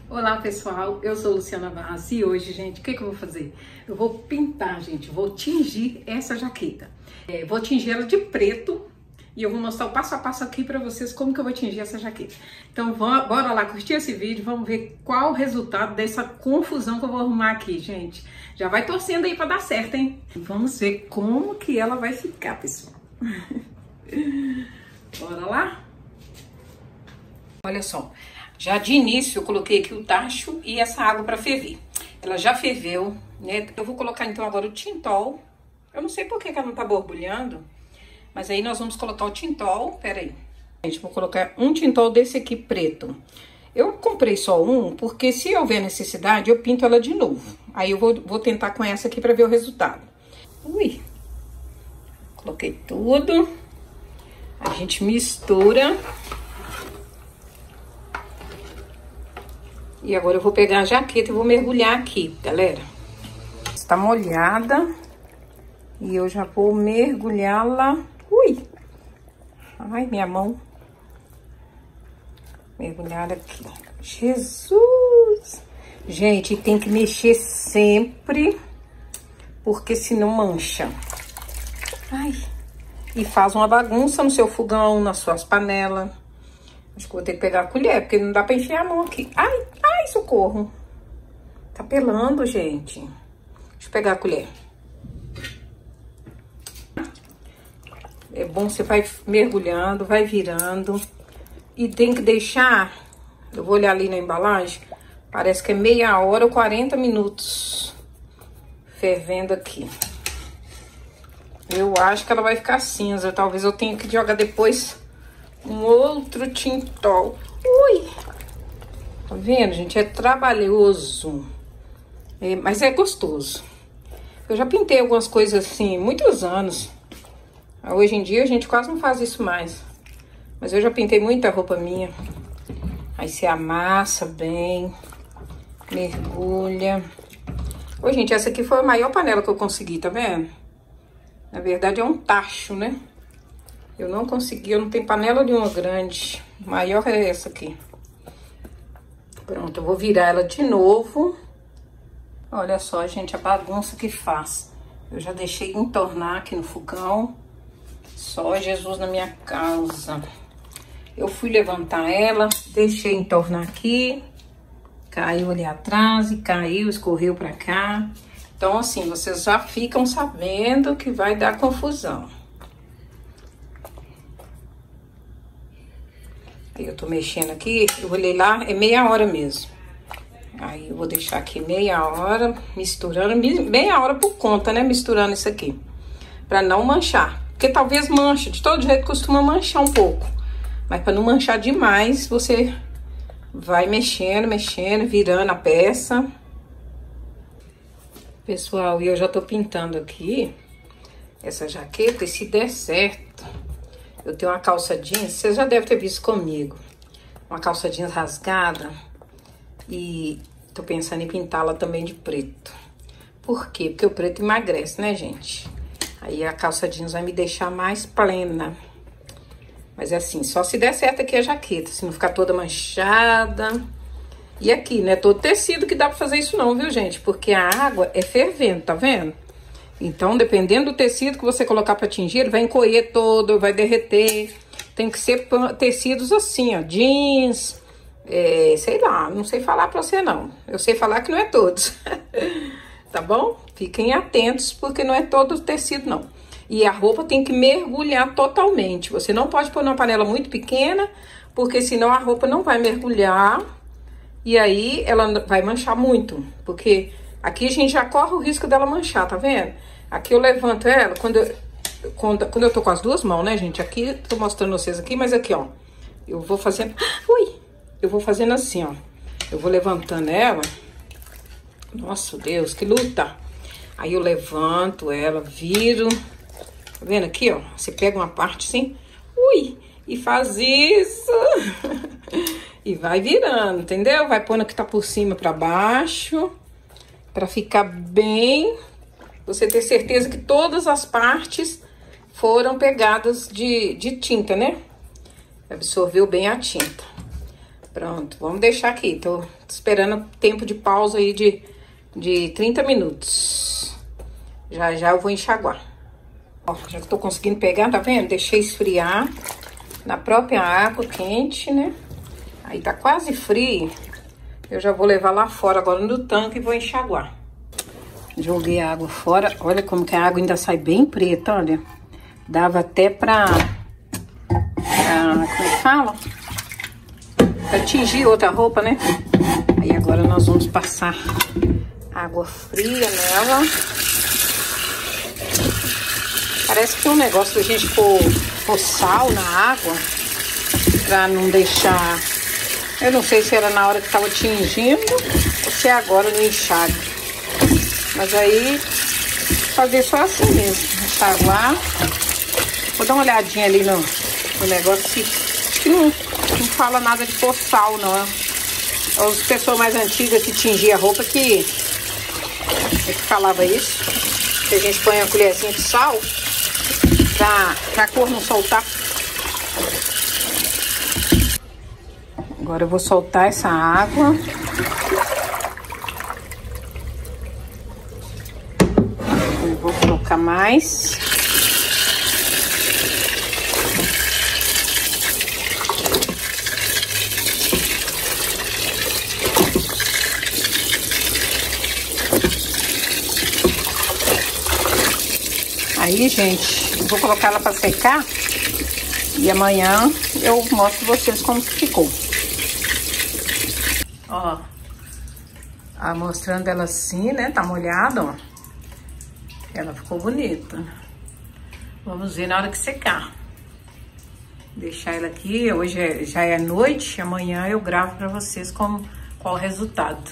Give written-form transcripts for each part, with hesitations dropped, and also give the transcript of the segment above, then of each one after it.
Olá pessoal, eu sou Luciana Vaz e hoje, gente, o que eu vou fazer? Eu vou pintar, gente, vou tingir essa jaqueta. Vou tingir ela de preto e eu vou mostrar o passo a passo aqui pra vocês como que eu vou tingir essa jaqueta. Então bora lá curtir esse vídeo, vamos ver qual o resultado dessa confusão que eu vou arrumar aqui, gente. Já vai torcendo aí pra dar certo, hein? Vamos ver como que ela vai ficar, pessoal. Bora lá? Olha só. Já de início eu coloquei aqui o tacho e essa água para ferver. Ela já ferveu, né? Eu vou colocar então agora o Tintol. Eu não sei por que ela não tá borbulhando, mas aí nós vamos colocar o Tintol. Pera aí. Gente, vou colocar um Tintol desse aqui preto. Eu comprei só um, porque se houver necessidade, eu pinto ela de novo. Aí eu vou tentar com essa aqui para ver o resultado. Ui! Coloquei tudo. A gente mistura. E agora eu vou pegar a jaqueta e vou mergulhar aqui, galera. Está molhada. E eu já vou mergulhá-la. Ui! Ai, minha mão. Mergulhar aqui. Jesus! Gente, tem que mexer sempre, porque senão mancha. Ai! E faz uma bagunça no seu fogão, nas suas panelas. Acho que vou ter que pegar a colher, porque não dá pra enfiar a mão aqui. Ai, ai, socorro. Tá pelando, gente. Deixa eu pegar a colher. É bom, você vai mergulhando, vai virando. E tem que deixar... Eu vou olhar ali na embalagem. Parece que é meia hora ou 40 minutos fervendo aqui. Eu acho que ela vai ficar cinza. Talvez eu tenha que jogar depois... um outro Tintol. Ui! Tá vendo, gente? É trabalhoso. Mas é gostoso. Eu já pintei algumas coisas assim, muitos anos. Hoje em dia a gente quase não faz isso mais. Mas eu já pintei muita roupa minha. Aí você amassa bem. Mergulha. Ô, gente, essa aqui foi a maior panela que eu consegui, tá vendo? Na verdade é um tacho, né? Eu não consegui, eu não tenho panela nenhuma grande. Maior é essa aqui. Pronto, eu vou virar ela de novo. Olha só, gente, a bagunça que faz. Eu já deixei entornar aqui no fogão. Só Jesus na minha casa. Eu fui levantar ela, deixei entornar aqui. Caiu ali atrás e caiu, escorreu pra cá. Então, assim, vocês já ficam sabendo que vai dar confusão. Eu tô mexendo aqui, eu olhei lá, é meia hora mesmo. Aí eu vou deixar aqui meia hora, misturando, meia hora por conta, né, misturando isso aqui. Pra não manchar, porque talvez manche, de todo jeito costuma manchar um pouco. Mas pra não manchar demais, você vai mexendo, mexendo, virando a peça. Pessoal, e eu já tô pintando aqui essa jaqueta, e se der certo... Eu tenho uma calça jeans, vocês já devem ter visto comigo. Uma calça jeans rasgada. E tô pensando em pintá-la também de preto. Por quê? Porque o preto emagrece, né, gente? Aí a calça jeans vai me deixar mais plena. Mas é assim, só se der certo aqui a jaqueta, se não ficar toda manchada. E aqui, não é todo tecido que dá pra fazer isso não, viu, gente? Porque a água é fervendo, tá vendo? Então, dependendo do tecido que você colocar pra tingir, ele vai encolher todo, vai derreter. Tem que ser tecidos assim, ó, jeans, sei lá, não sei falar pra você não. Eu sei falar que não é todos, tá bom? Fiquem atentos, porque não é todo tecido não. E a roupa tem que mergulhar totalmente. Você não pode pôr numa panela muito pequena, porque senão a roupa não vai mergulhar. E aí, ela vai manchar muito, porque... Aqui a gente já corre o risco dela manchar, tá vendo? Aqui eu levanto ela, quando eu tô com as duas mãos, né, gente? Aqui, tô mostrando vocês aqui, mas aqui, ó. Eu vou fazendo... Ui! Eu vou fazendo assim, ó. Eu vou levantando ela. Nossa, Deus, que luta! Aí eu levanto ela, viro. Tá vendo aqui, ó? Você pega uma parte assim. Ui! E faz isso. E vai virando, entendeu? Vai pondo o que tá por cima pra baixo. Pra ficar bem, você ter certeza que todas as partes foram pegadas de tinta, né? Absorveu bem a tinta. Pronto, vamos deixar aqui. Tô esperando tempo de pausa aí de 30 minutos. Já já eu vou enxaguar. Ó, já que tô conseguindo pegar, tá vendo? Deixei esfriar na própria água quente, né? Aí tá quase frio. Eu já vou levar lá fora agora no tanque e vou enxaguar. Joguei a água fora. Olha como que a água ainda sai bem preta, olha. Dava até como é que fala? Pra tingir outra roupa, né? Aí agora nós vamos passar água fria nela. Parece que tem um negócio da gente pôr sal na água pra não deixar... Eu não sei se era na hora que tava tingindo ou se é agora no enxágue. Mas aí, fazer só assim mesmo. Enxaguar. Vou dar uma olhadinha ali no negócio. Acho que não fala nada de pôr sal, não. As pessoas mais antigas que tingiam a roupa que falava isso. Que a gente põe uma colherzinha de sal pra cor não soltar. Agora eu vou soltar essa água. Eu vou colocar mais. Aí, gente, eu vou colocar ela para secar e amanhã eu mostro vocês como que ficou. Ó, mostrando ela assim, né? Tá molhada, ó. Ela ficou bonita. Vamos ver na hora que secar. Deixar ela aqui. Hoje já é noite. Amanhã eu gravo pra vocês qual o resultado.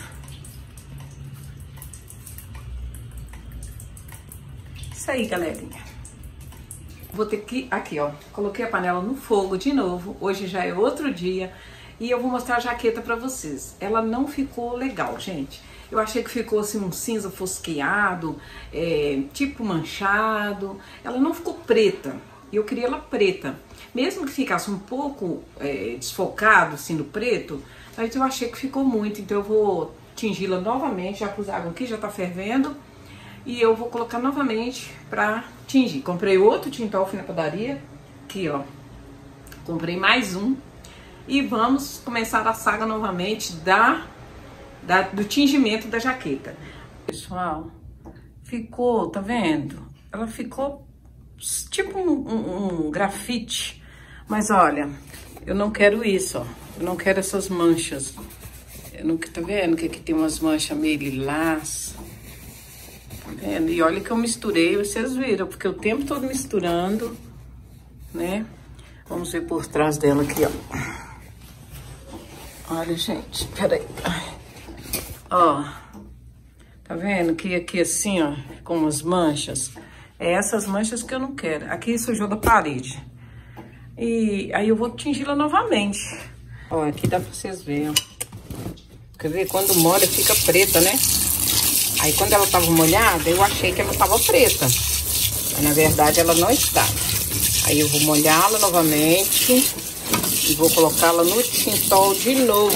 Isso aí, galerinha. Vou ter que... Aqui, ó. Coloquei a panela no fogo de novo. Hoje já é outro dia. E eu vou mostrar a jaqueta pra vocês. Ela não ficou legal, gente. Eu achei que ficou assim um cinza fosqueado, tipo manchado. Ela não ficou preta. Eu queria ela preta. Mesmo que ficasse um pouco desfocado assim no preto, mas eu achei que ficou muito. Então eu vou tingi-la novamente. Já pus água aqui, já tá fervendo. E eu vou colocar novamente pra tingir. Comprei outro Tintol, fui na padaria. Aqui, ó. Comprei mais um. E vamos começar a saga novamente do tingimento da jaqueta. Pessoal, ficou, tá vendo? Ela ficou tipo um grafite. Mas olha, eu não quero isso, ó. Eu não quero essas manchas. Eu não, tá vendo que aqui tem umas manchas meio lilás? Tá vendo? E olha que eu misturei, vocês viram, porque o tempo todo misturando, né? Vamos ver por trás dela aqui, ó. Olha, gente, peraí. Ó, tá vendo que aqui assim, ó, com umas manchas? É essas manchas que eu não quero. Aqui sujou da parede. E aí eu vou tingir-la novamente. Ó, aqui dá pra vocês verem, ó. Quer ver? Quando molha fica preta, né? Aí quando ela tava molhada, eu achei que ela tava preta. Mas na verdade ela não estava. Aí eu vou molhá-la novamente. E vou colocá-la no Tintol de novo.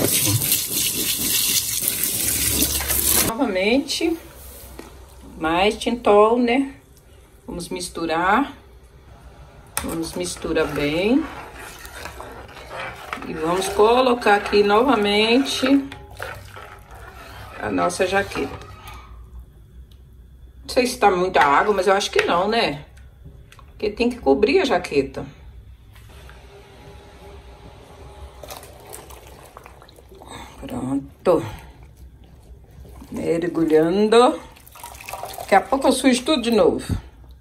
Novamente. Mais Tintol, né? Vamos misturar. Vamos misturar bem. E vamos colocar aqui novamente a nossa jaqueta. Não sei se tá muita água, mas eu acho que não, né? Porque tem que cobrir a jaqueta. Pronto. Mergulhando. Daqui a pouco eu sujo tudo de novo.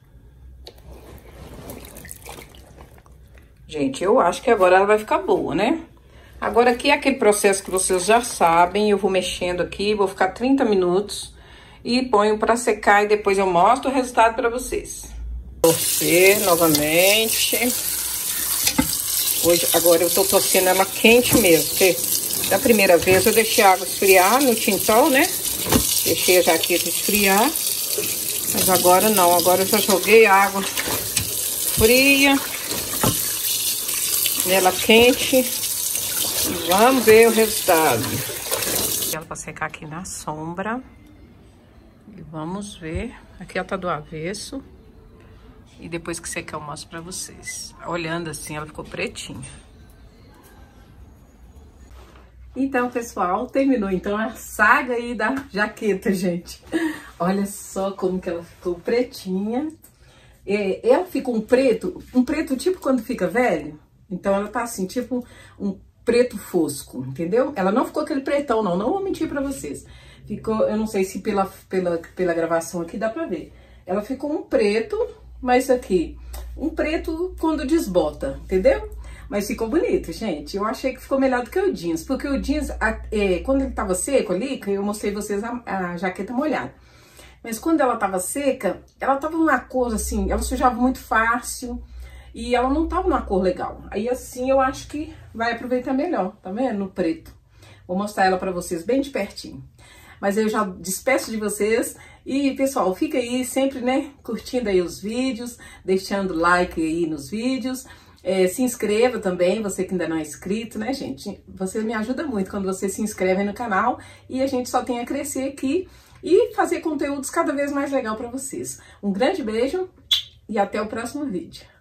Gente, eu acho que agora ela vai ficar boa, né? Agora aqui é aquele processo que vocês já sabem. Eu vou mexendo aqui, vou ficar 30 minutos. E ponho pra secar e depois eu mostro o resultado pra vocês. Torcer novamente. Agora eu tô torcendo ela quente mesmo, porque... Da primeira vez eu deixei a água esfriar no Tintol, né? Deixei a jaqueta esfriar. Mas agora não, agora eu já joguei água fria nela quente. Vamos ver o resultado. Ela para secar aqui na sombra. E vamos ver. Aqui ela tá do avesso. E depois que secar eu mostro pra vocês. Olhando assim, ela ficou pretinha. Então, pessoal, terminou então a saga aí da jaqueta, gente. Olha só como que ela ficou pretinha. Ela ficou um preto tipo quando fica velho. Então ela tá assim, tipo um preto fosco, entendeu? Ela não ficou aquele pretão, não vou mentir pra vocês. Ficou, eu não sei se pela gravação aqui dá pra ver. Ela ficou um preto, mas aqui, um preto quando desbota, entendeu? Mas ficou bonito, gente. Eu achei que ficou melhor do que o jeans, porque o jeans, quando ele tava seco ali, eu mostrei vocês a jaqueta molhada. Mas quando ela tava seca, ela tava numa cor assim, ela sujava muito fácil e ela não tava numa cor legal. Aí assim eu acho que vai aproveitar melhor, tá vendo? No preto. Vou mostrar ela pra vocês bem de pertinho. Mas eu já despeço de vocês e, pessoal, fica aí sempre, né, curtindo aí os vídeos, deixando like aí nos vídeos. Se inscreva também, você que ainda não é inscrito, né, gente? Você me ajuda muito quando você se inscreve no canal e a gente só tem a crescer aqui e fazer conteúdos cada vez mais legal para vocês. Um grande beijo e até o próximo vídeo.